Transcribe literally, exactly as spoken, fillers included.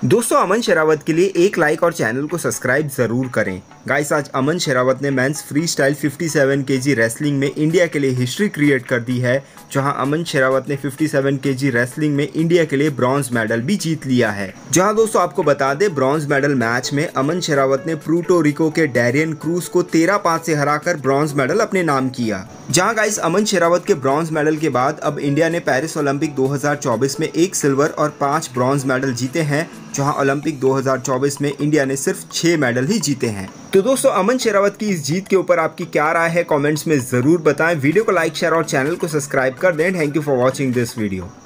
दोस्तों अमन शेरावत के लिए एक लाइक और चैनल को सब्सक्राइब जरूर करें। गाइस आज अमन शेरावत ने मेंस फ्री स्टाइल सत्तावन केजी रेसलिंग में इंडिया के लिए हिस्ट्री क्रिएट कर दी है, जहां अमन शेरावत ने सत्तावन केजी रेसलिंग में इंडिया के लिए ब्रॉन्ज मेडल भी जीत लिया है। जहां दोस्तों आपको बता दें ब्रॉन्ज मेडल मैच में अमन शेरावत ने पुर्टो रिको के डैरियन क्रूज को तेरह पाँच से हराकर ब्रॉन्ज मेडल अपने नाम किया। जहां गाइस अमन शेरावत के ब्रॉन्ज मेडल के बाद अब इंडिया ने पेरिस ओलंपिक दो हज़ार चौबीस में एक सिल्वर और पाँच ब्रॉन्ज मेडल जीते हैं, जहां ओलंपिक दो हज़ार चौबीस में इंडिया ने सिर्फ छह मेडल ही जीते हैं। तो दोस्तों अमन शेरावत की इस जीत के ऊपर आपकी क्या राय है, कमेंट्स में जरूर बताएं। वीडियो को लाइक शेयर और चैनल को सब्सक्राइब कर दें। Thank you for watching this video.